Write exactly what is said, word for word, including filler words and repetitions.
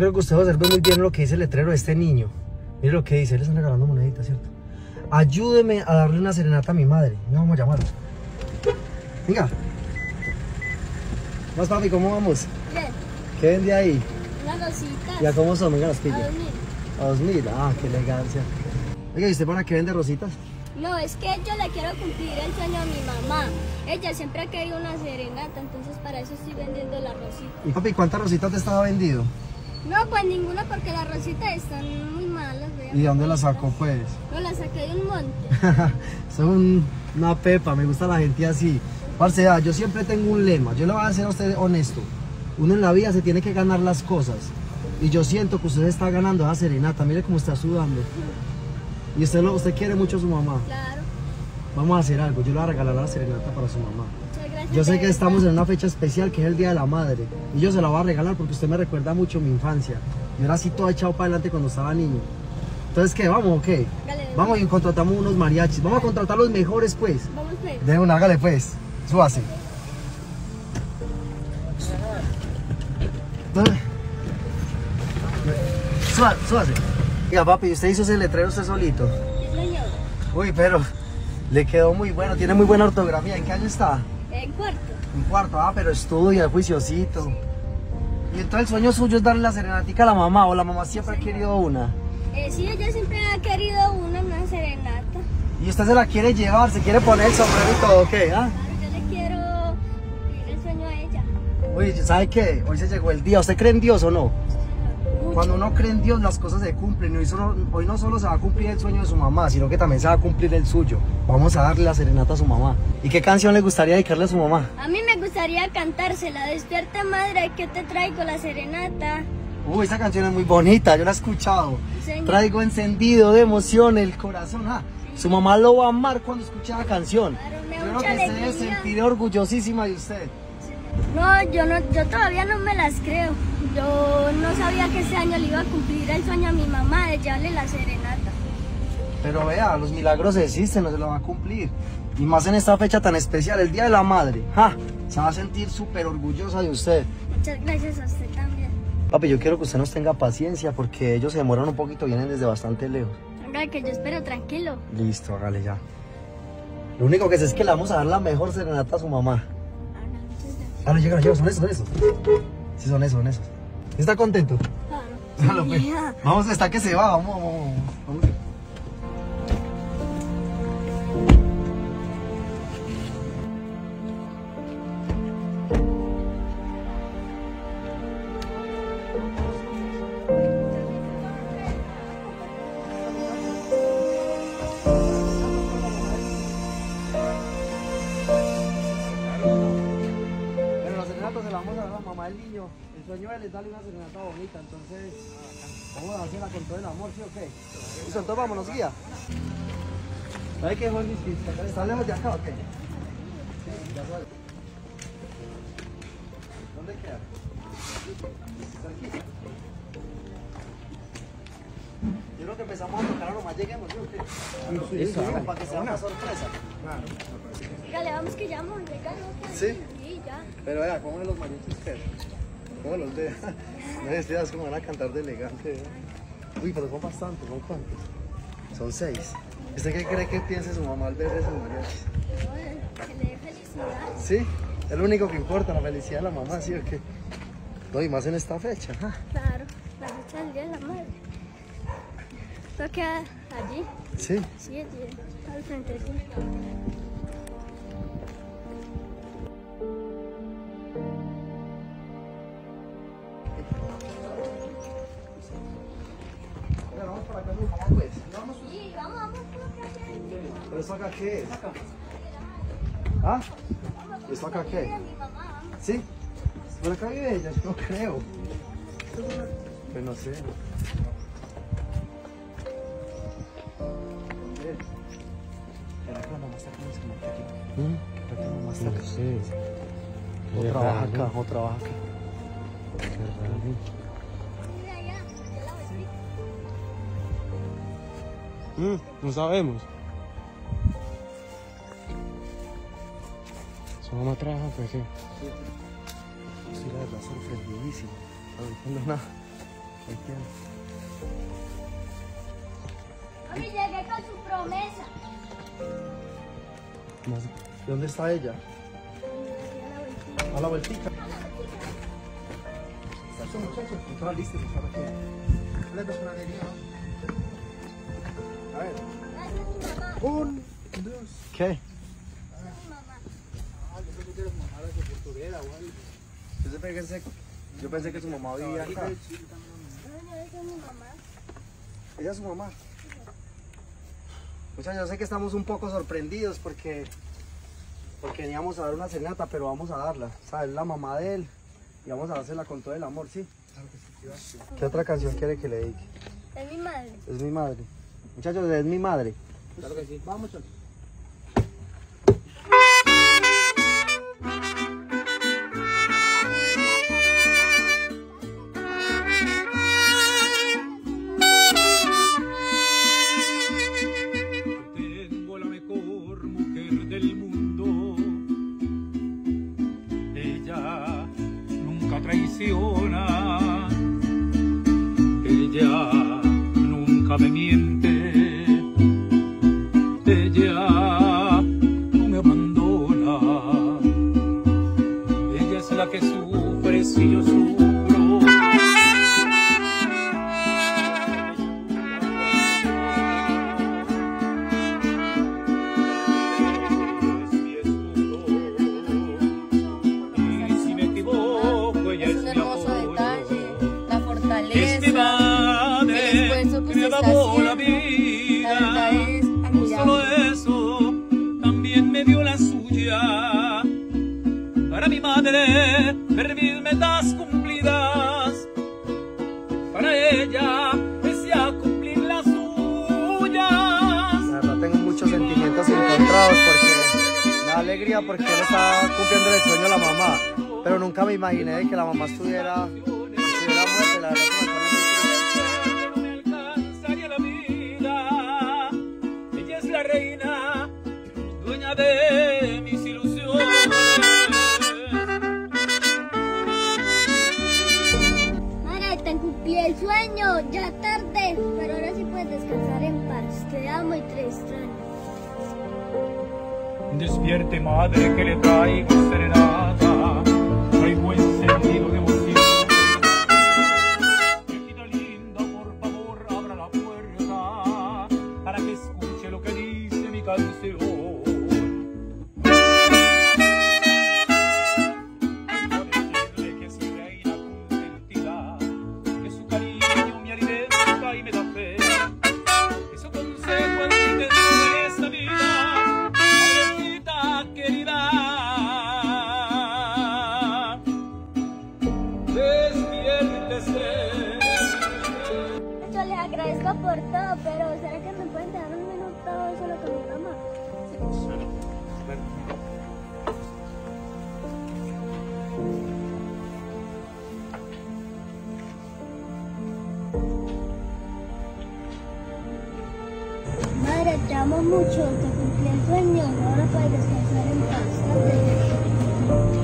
creo que usted observe muy bien lo que dice el letrero de este niño. Mire lo que dice, le están regalando moneditas, ¿cierto? Ayúdeme a darle una serenata a mi madre. No vamos a llamarlo. Venga. Más papi, ¿cómo vamos? Bien. ¿Qué vende ahí? Unas rositas. ¿Ya cómo son? Venga, las pillo. A dos mil. A dos mil. Ah, qué elegancia. Oiga, ¿y usted para qué vende rositas? No, es que yo le quiero cumplir el sueño a mi mamá. Ella siempre ha querido una serenata, entonces para eso estoy vendiendo la rosita. Y papi, ¿cuántas rositas te estaba vendido? No, pues ninguna porque las rositas están muy malas. ¿Y de dónde las sacó, pues? No, las saqué de un monte. Son una pepa, me gusta la gente así. Parce, yo siempre tengo un lema, yo le voy a ser a usted honesto. Uno en la vida se tiene que ganar las cosas. Y yo siento que usted está ganando esa serenata, mire cómo está sudando. Y usted, lo, usted quiere mucho a su mamá. Claro. Vamos a hacer algo, yo le voy a regalar la serenata para su mamá. Muchas gracias. Yo sé que verdad. estamos en una fecha especial que es el Día de la Madre. Y yo se la voy a regalar porque usted me recuerda mucho mi infancia. Yo era así todo echado para adelante cuando estaba niño. Entonces, ¿qué? ¿Vamos o qué? Dale, Vamos y contratamos unos mariachis. Vamos a contratar los mejores, pues. Vamos pues. De una, hágale pues. Súbase. Súbase, súbase. Mira, papi, usted hizo ese letrero usted solito. Sí, señor. Uy, pero le quedó muy bueno, tiene muy buena ortografía. ¿En qué año está? En cuarto. En cuarto, ah, pero estudia, juiciosito. Y entonces el sueño suyo es darle la serenatica a la mamá, o la mamá siempre ha querido una. Eh, sí, ella siempre ha querido una, una serenata. Y usted se la quiere llevar, se quiere poner el sombrero y todo, ¿qué? ¿Ah? Claro, yo le quiero cumplir el sueño a ella. Uy, ¿sabe qué? Hoy se llegó el día. ¿Usted cree en Dios o no? Mucho. Cuando uno cree en Dios, las cosas se cumplen. Hoy, solo, hoy no solo se va a cumplir el sueño de su mamá, sino que también se va a cumplir el suyo. Vamos a darle la serenata a su mamá. ¿Y qué canción le gustaría dedicarle a su mamá? A mí me gustaría cantársela. Despierta, madre, que te traigo la serenata. Uy, esa canción es muy bonita, yo la he escuchado. Señor. Traigo encendido de emoción el corazón. Ah, su mamá lo va a amar cuando escuche la canción. Claro, me da Yo creo mucha que se debe alegría. sentir orgullosísima de usted. No, yo no, yo todavía no me las creo. Yo no sabía que ese año le iba a cumplir el sueño a mi mamá de llevarle la serenata. Pero vea, los milagros existen, no se lo va a cumplir. Y más en esta fecha tan especial, el Día de la Madre. ¡Ja! Se va a sentir súper orgullosa de usted. Muchas gracias a usted también. Papi, yo quiero que usted nos tenga paciencia porque ellos se demoran un poquito, vienen desde bastante lejos. Venga, que yo espero tranquilo. Listo, hágale ya. Lo único que sé es que le vamos a dar la mejor serenata a su mamá. Ah, no, llega, llega, son esos, son esos. Sí, son esos, son esos. ¿Está contento? Claro. Claro, pues. Vamos, está que se va, vamos, vamos, vamos. vamos. Bueno, la serenata se la vamos a dar a la mamá del niño. El sueño de él es darle una serenata bonita, entonces vamos a hacerla con todo el amor, ¿sí o qué? Listo, entonces vámonos, guía. ¿Sabe qué, Juan? ¿Está lejos de acá o qué? Sí, ya sabes. ¿Dónde queda? Cerquita. Yo creo que empezamos a tocar a nomás lleguemos, ¿sí o qué? Sí, sí, sí, para que sea una sorpresa. Dígale, vamos que ya vamos a llegar. ¿No? ¿Sí? Sí, ya. Pero vea, ¿cómo ven los mariachis que? ¿Cómo los ve? No decías cómo van a cantar de elegante. ¿eh? Uy, pero son bastantes, ¿son cuántos? Son seis. ¿Usted qué cree que piense su mamá al ver esos mariachis? No, que le dé felicidad. Sí, es lo único que importa, la felicidad de la mamá, ¿sí o qué? No, y más en esta fecha. ¿ja? Claro, la fecha del Día de la Madre. ¿Esto queda allí? Sí. Sí, allí, al frente, sí. Bueno, vamos para acá, mi mamá, pues. Vamos. Sí, vamos, vamos. ¿Pero esto acá qué es? ¿Ah? ¿Esto acá qué? Mi mamá, vamos. ¿Sí? ¿Por acá vive ella? Yo no creo. Pues no sé. ¿Será que la mamá está con ese aquí? ¿Mm? ¿Será que la mamá está No acá? sé. O Qué trabaja raro. acá, o trabaja acá. Qué raro. Mira allá, ya la vestí. Mm, no sabemos. Su mamá trabaja, pues sí. Estoy la verdad sorprendidísimo. No entiendo nada. Entiendo. Mami, llegué con su promesa. ¿De dónde está ella? A la vueltita. Está muchachos, todas listas para que la personalidad. A ver. Un, dos. ¿Qué? Yo pensé, yo pensé que su mamá vivía acá. No, no, esa es mi mamá. ¿Ella es su mamá? Muchachos, yo sé que estamos un poco sorprendidos porque porque veníamos a dar una serenata, pero vamos a darla. ¿Sabes? La mamá de él y vamos a dársela con todo el amor, ¿sí? Claro que sí. ¿Qué otra canción quiere que le dedique? Es mi madre. Es mi madre. Muchachos, es mi madre. Claro que sí. Vamos, muchachos. Tengo la mejor mujer del mundo. Ella nunca traiciona. Ella nunca me miente. Ella no me abandona. Ella es la que sufre si yo sufro. Es mi escudo. Y si me equivoco, ella es Es un mi hermoso apoyo. detalle, la Es fortaleza, mi madre el esfuerzo que que me se está pagó la haciendo. La verdad vida. es No solo admirable. eso, también me dio la suya. Para mi madre, ver mis metas cumplidas. Para ella, desea cumplir las suyas. La verdad tengo muchos sentimientos encontrados porque me da alegría porque él está cumpliendo el sueño de la mamá. Pero nunca me imaginé de que la mamá estuviera, estuviera muerta. La verdad que me pone muy triste. No me alcanzaría la vida. Ella es la reina, dueña de mis ilusiones. Madre, te cumplí el sueño. Ya tarde. Pero ahora sí puedes descansar en paz. Te amo y te extraño. Despierte, madre, que le traigo serenata. Hay buen sentido de emoción. Viejita linda, por favor, abra la puerta para que escuche lo que dice mi canción. Quiero decirle que soy reina consentida, que su cariño me alimenta y me da fe, que su consejo es mi tesoro en esta vida. Madrecita querida, despiértese. Yo les agradezco por todo, pero ¿será que me pueden dar un minuto solo con mi mamá? Madre, te amo mucho, te cumplí el sueño, ahora puedes descansar en paz.